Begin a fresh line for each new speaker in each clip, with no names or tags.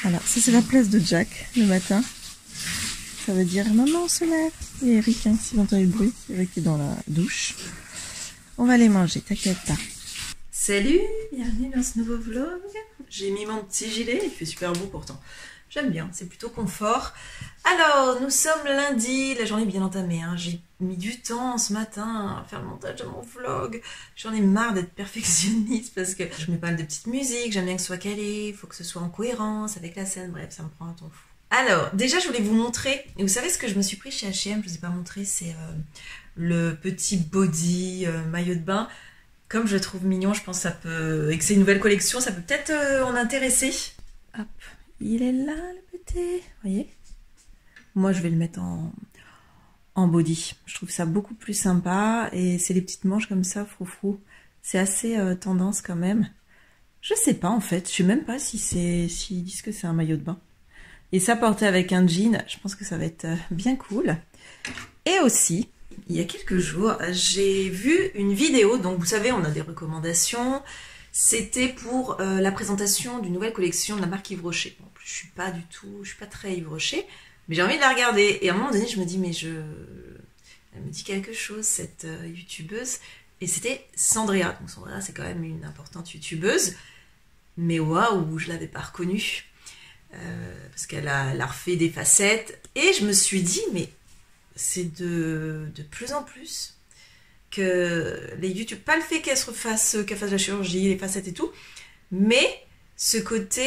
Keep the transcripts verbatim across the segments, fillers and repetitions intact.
Voilà, ça c'est la place de Jack le matin. Ça veut dire maman se lève. Et Eric, hein, si vous entendez le bruit, Eric est dans la douche. On va aller manger, t'inquiète pas. Salut, bienvenue dans ce nouveau vlog. J'ai mis mon petit gilet, il fait super beau pourtant. J'aime bien, c'est plutôt confort. Alors, nous sommes lundi, la journée est bien entamée. Hein. J'ai mis du temps ce matin à faire le montage de mon vlog. J'en ai marre d'être perfectionniste parce que je mets pas mal de petites musiques, j'aime bien que ce soit calé, il faut que ce soit en cohérence avec la scène, bref, ça me prend un temps fou. Alors, déjà, je voulais vous montrer, et vous savez ce que je me suis pris chez H et M, je vous ai pas montré, c'est euh, le petit body euh, maillot de bain. Comme je le trouve mignon, je pense que ça peut, et que c'est une nouvelle collection, ça peut peut-être euh, en intéresser. Hop, il est là, le petit, vous voyez? Moi, je vais le mettre en, en body. Je trouve ça beaucoup plus sympa, et c'est les petites manches comme ça, froufrou. C'est assez euh, tendance quand même. Je sais pas, en fait, je sais même pas si c'est, s'ils disent que c'est un maillot de bain. Et ça porté avec un jean, je pense que ça va être bien cool. Et aussi, il y a quelques jours, j'ai vu une vidéo, donc vous savez, on a des recommandations. C'était pour euh, la présentation d'une nouvelle collection de la marque Yves Rocher. Bon, je suis pas du tout, je suis pas très Yves Rocher, mais j'ai envie de la regarder. Et à un moment donné, je me dis, mais je... Elle me dit quelque chose, cette euh, youtubeuse. Et c'était Sandrea. Donc Sandrea, c'est quand même une importante youtubeuse. Mais waouh, je l'avais pas reconnue. Euh, parce qu'elle a, elle a refait des facettes et je me suis dit mais c'est de, de plus en plus que les YouTube, pas le fait qu'elle se refasse, qu'elle fasse la chirurgie, les facettes et tout, mais ce côté,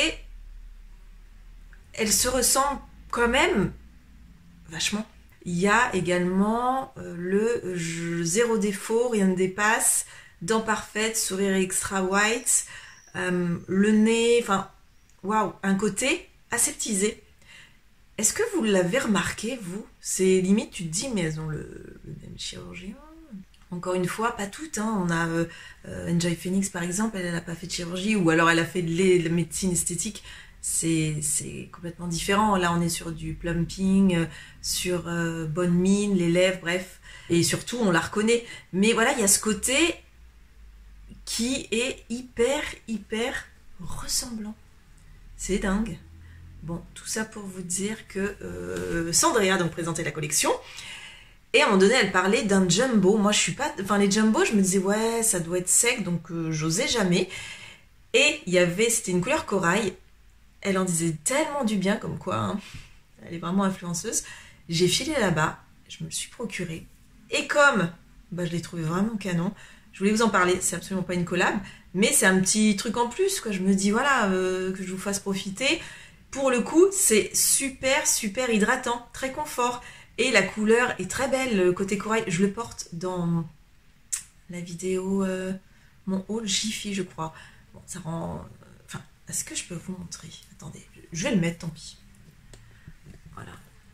elle se ressemble quand même vachement. Il y a également euh, le je, zéro défaut, rien ne dépasse, dents parfaites, sourire extra white, euh, le nez, enfin waouh, un côté aseptisé. Est-ce que vous l'avez remarqué, vous? C'est limite, tu te dis, mais elles ont le, le même chirurgien. Encore une fois, pas toutes. Hein. On a euh, euh, Enjoy Phoenix, par exemple, elle n'a pas fait de chirurgie, ou alors elle a fait de la médecine esthétique. C'est complètement différent. Là, on est sur du plumping, euh, sur euh, bonne mine, les lèvres, bref. Et surtout, on la reconnaît. Mais voilà, il y a ce côté qui est hyper, hyper ressemblant. C'est dingue. Bon, tout ça pour vous dire que euh, Sandrea donc présentait la collection et à un moment donné elle parlait d'un jumbo. Moi je suis pas, enfin les jumbo je me disais ouais ça doit être sec donc euh, j'osais jamais. Et il y avait, c'était une couleur corail. Elle en disait tellement du bien comme quoi, hein, elle est vraiment influenceuse. J'ai filé là-bas, je me le suis procuré et comme bah, je l'ai trouvé vraiment canon. Je voulais vous en parler, c'est absolument pas une collab, mais c'est un petit truc en plus, quoi. Je me dis, voilà, euh, que je vous fasse profiter. Pour le coup, c'est super, super hydratant, très confort. Et la couleur est très belle, le côté corail. Je le porte dans la vidéo, euh, mon haul Jiffy, je crois. Bon, ça rend... Enfin, est-ce que je peux vous montrer? Attendez, je vais le mettre, tant pis. Voilà.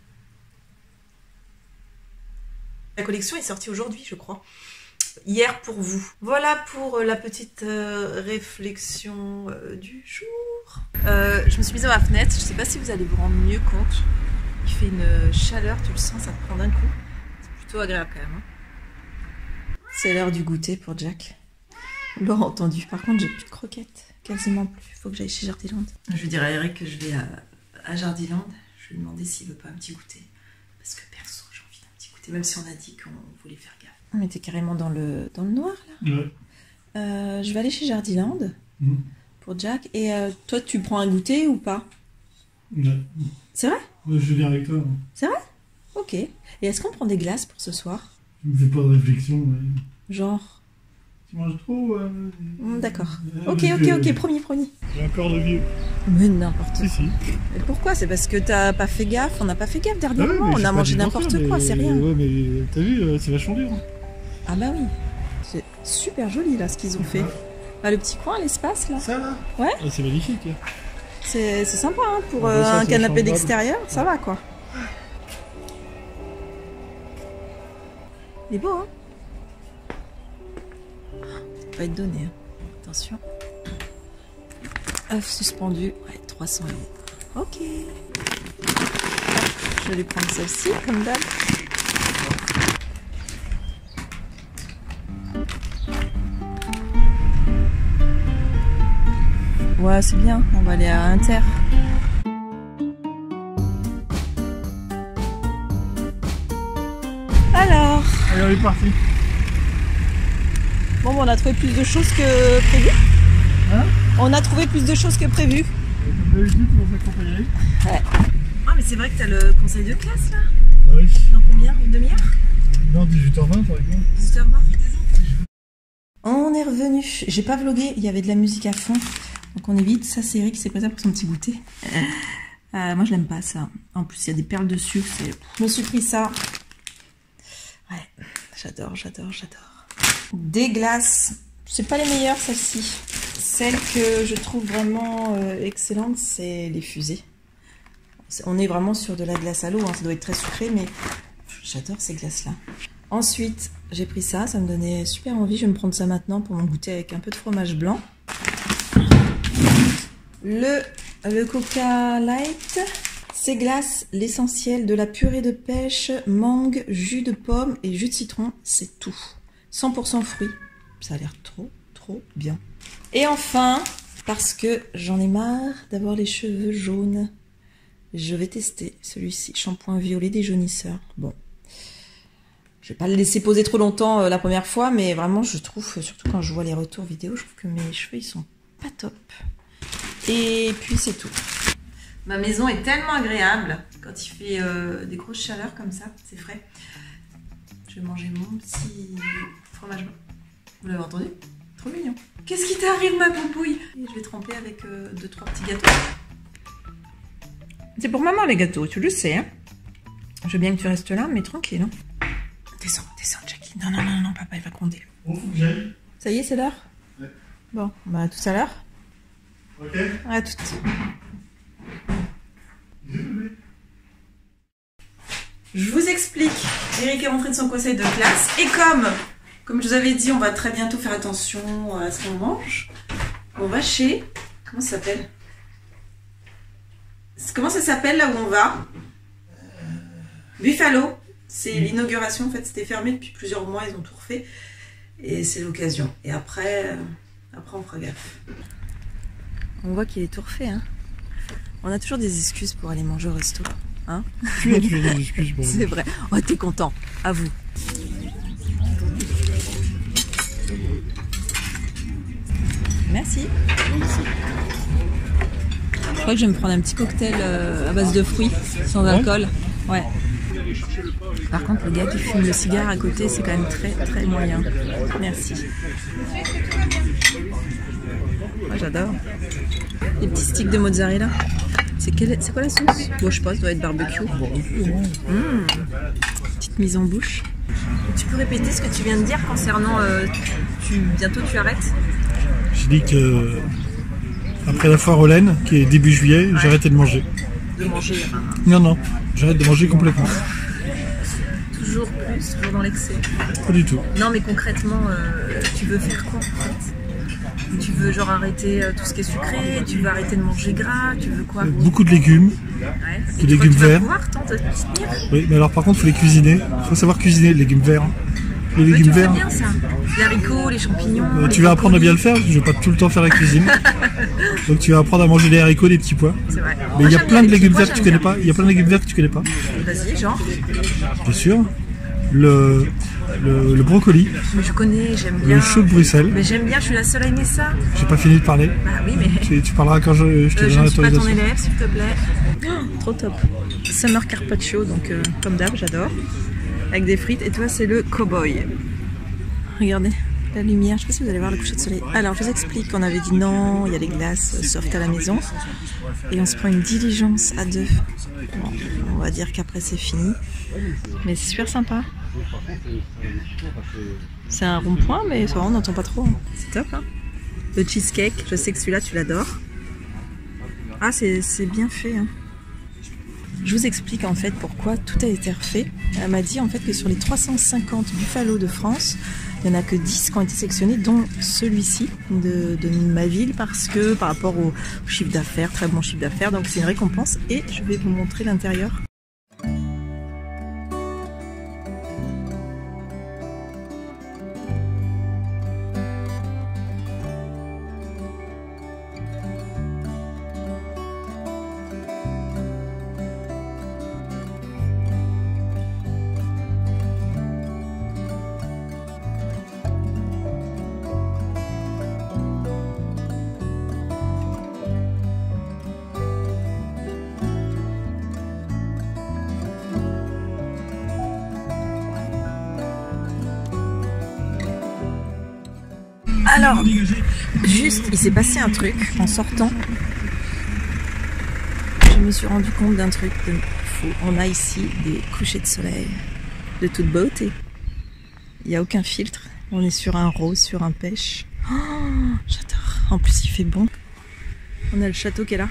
La collection est sortie aujourd'hui, je crois. Hier pour vous. Voilà pour la petite euh, réflexion euh, du jour. Euh, je me suis mise à ma fenêtre. Je sais pas si vous allez vous rendre mieux compte. Il fait une chaleur, tu le sens, ça te prend d'un coup. C'est plutôt agréable quand même. Hein. C'est l'heure du goûter pour Jack. Vous l'aurez entendu. Par contre, j'ai plus de croquettes. Quasiment plus. Il faut que j'aille chez Jardiland. Je vais dire à Eric que je vais à, à Jardiland. Je vais lui demander s'il veut pas un petit goûter. Parce que perso, j'ai envie d'un petit goûter. Même si on a dit qu'on voulait faire gaffe. On était carrément dans le, dans le noir là. Ouais. Euh, je vais aller chez Jardiland mmh. pour Jack. Et euh, toi, tu prends un goûter ou pas?
Ouais.
C'est vrai?
Ouais, je viens avec toi. Ouais.
C'est vrai? Ok. Et est-ce qu'on prend des glaces pour ce soir?
Je me fais pas de réflexion. Ouais.
Genre?
Tu manges trop euh...
mmh, D'accord. Euh, ok, ok, ok, promis, promis.
J'ai encore de vieux.
Mais n'importe quoi.
Si, si.
Mais pourquoi? C'est parce que t'as pas fait gaffe? On n'a pas fait gaffe dernièrement.
Ah ouais,
on a mangé n'importe quoi,
mais...
c'est rien.
Ouais, mais t'as vu, c'est vachement dur.
Ah bah oui. C'est super joli là ce qu'ils ont fait. Bah, le petit coin, l'espace là.
Ça là?
Ouais.
Ah, c'est magnifique.
C'est sympa hein, pour
ah,
euh,
ça,
un canapé d'extérieur, ça va quoi. Il est beau hein. Ça va être donné. Hein. Attention. œuf suspendu, ouais, trois cents euros. Ok. Je vais lui prendre celle-ci, comme d'hab. Ouais, c'est bien, on va aller à Inter.
Allez, on est parti.
Bon, bon, on a trouvé plus de choses que prévu.
Hein?
On a trouvé plus de choses que prévu.
Comme d'habitude, tu vas s'accompagner.
Ouais. Ah, mais c'est vrai que t'as le conseil de classe là.
Oui.
Dans combien? Une demi-heure?
Non, dix-huit heures vingt par exemple.
dix-huit heures vingt. On est revenu. J'ai pas vlogué, il y avait de la musique à fond. Donc on évite. Ça, c'est Eric qui s'est pris ça pour son petit goûter. Euh, moi, je l'aime pas ça. En plus, il y a des perles de sucre. Je me suis pris ça. Ouais, j'adore, j'adore, j'adore. Des glaces. C'est pas les meilleures, celles-ci. Celle que je trouve vraiment euh, excellente, c'est les fusées. On est vraiment sur de la glace à l'eau. Hein. Ça doit être très sucré, mais j'adore ces glaces-là. Ensuite, j'ai pris ça. Ça me donnait super envie. Je vais me prendre ça maintenant pour mon goûter avec un peu de fromage blanc. Le, le Coca Light. Ces glaces, l'essentiel de la purée de pêche, mangue, jus de pomme et jus de citron, c'est tout. cent pour cent fruits. Ça a l'air trop, trop bien. Et enfin, parce que j'en ai marre d'avoir les cheveux jaunes, je vais tester celui-ci, shampoing violet déjaunisseur. Bon, je vais pas le laisser poser trop longtemps euh, la première fois, mais vraiment, je trouve, surtout quand je vois les retours vidéo, je trouve que mes cheveux, ils sont pas top. Et puis, c'est tout. Ma maison est tellement agréable quand il fait euh, des grosses chaleurs comme ça, c'est frais. Je vais manger mon petit fromage blanc. Vous l'avez entendu? Trop mignon. Qu'est-ce qui t'arrive, ma poupouille? Et je vais tremper avec euh, deux trois petits gâteaux. C'est pour maman les gâteaux, tu le sais. Hein, je veux bien que tu restes là, mais tranquille. Hein. Descends, descends, Jackie. Non, non, non, non, papa, il va gronder.
Bon, faut que j'aille.
Ça y est, c'est l'heure?
Ouais.
Bon, bah à tout à l'heure.
Ok.
À tout. Je vous explique. Eric est rentré de son conseil de classe. Et comme, comme je vous avais dit, on va très bientôt faire attention à ce qu'on mange. On va chez... Comment ça s'appelle? Comment ça s'appelle là où on va? Buffalo. C'est l'inauguration. En fait, c'était fermé depuis plusieurs mois. Ils ont tout refait. Et c'est l'occasion. Et après, après, on fera gaffe. On voit qu'il est tout refait. Hein. On a toujours des excuses pour aller manger au resto. Hein?
Tu as toujours des excuses pour
C'est vrai. Oh, t'es content. À vous. Merci. Je crois que je vais me prendre un petit cocktail euh, à base de fruits, sans alcool. Ouais. Par contre, le gars qui fume le cigare à côté, c'est quand même très très moyen. Merci. Moi, j'adore. Les petits sticks de mozzarella. C'est quel... quoi la sauce? Bon, je sais pas, ça doit être barbecue. Mmh. Petite mise en bouche. Tu peux répéter ce que tu viens de dire concernant euh, tu... bientôt tu arrêtes?
J'ai dit que après la foire aux laines, qui est début juillet, ouais. J'ai arrêté de manger.
De manger hein.
Non, non, j'arrête de manger complètement.
Toujours plus, toujours dans l'excès.
Pas du tout.
Non, mais concrètement, euh, tu veux faire quoi en fait? Tu veux genre arrêter euh, tout ce qui est sucré, tu veux arrêter de manger gras, tu veux quoi?
Beaucoup de légumes,
ouais.
de légumes
verts.
Tu vas pouvoir t'en tenir? Oui, mais alors par contre, il faut les cuisiner. Il faut savoir cuisiner les légumes verts. Les légumes
ouais, tu
verts.
Bien, ça. Les haricots, les champignons.
Euh,
les
tu vas apprendre à bien le faire, je vais pas tout le temps faire la cuisine. Donc tu vas apprendre à manger des haricots, des petits pois.
C'est vrai.
Mais il y a plein de légumes verts que tu connais pas. Il y a plein de légumes verts que tu connais pas.
Vas-y, genre.
Bien sûr. Le, le, le brocoli.
Mais je connais, j'aime bien.
Le chou de Bruxelles.
Mais j'aime bien, je suis la seule à aimer ça.
J'ai pas fini de parler.
Bah oui, mais.
Tu, tu parleras quand je, je te
euh,
donnerai
l'autorisation. Je ne suis pas ton
l'autorisation.
élève, s'il te plaît. Oh, trop top. Summer carpaccio, donc euh, comme d'hab, j'adore. Avec des frites. Et toi, c'est le cowboy. Regardez la lumière. Je sais pas si vous allez voir le coucher de soleil. Alors, je vous explique qu'on avait dit non, il y a les glaces soft à la maison. Et on se prend une diligence à deux. Bon, on va dire qu'après, c'est fini. Mais c'est super sympa. C'est un rond-point, mais ça va, on n'entend pas trop. Hein. C'est top. Hein, le cheesecake, je sais que celui-là, tu l'adores. Ah, c'est bien fait. Hein. Je vous explique en fait pourquoi tout a été refait. Elle m'a dit en fait que sur les trois cent cinquante Buffalo de France, il n'y en a que dix qui ont été sélectionnés, dont celui-ci de, de ma ville, parce que par rapport au chiffre d'affaires, très bon chiffre d'affaires, donc c'est une récompense. Et je vais vous montrer l'intérieur. Alors, juste, il s'est passé un truc en sortant. Je me suis rendu compte d'un truc de fou. On a ici des couchers de soleil de toute beauté. Il n'y a aucun filtre. On est sur un rose, sur un pêche. Oh, j'adore. En plus, il fait bon. On a le château qui est là.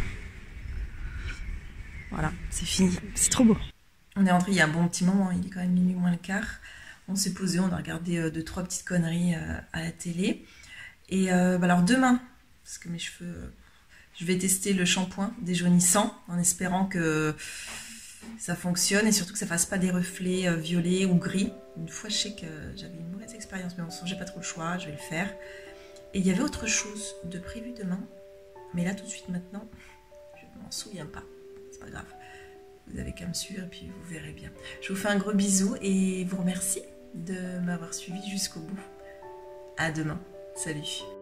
Voilà, c'est fini. C'est trop beau. On est rentré il y a un bon petit moment. Il est quand même minuit moins le quart. On s'est posé, on a regardé euh, deux, trois petites conneries euh, à la télé. Et euh, bah alors demain, parce que mes cheveux... Euh, je vais tester le shampoing déjaunissant en espérant que ça fonctionne et surtout que ça fasse pas des reflets euh, violets ou gris. Une fois, je sais que j'avais une mauvaise expérience, mais bon, j'ai pas trop le choix, je vais le faire. Et il y avait autre chose de prévu demain, mais là, tout de suite, maintenant, je ne m'en souviens pas. C'est pas grave. Vous avez qu'à me suivre et puis vous verrez bien. Je vous fais un gros bisou et vous remercie de m'avoir suivi jusqu'au bout. À demain. Salut.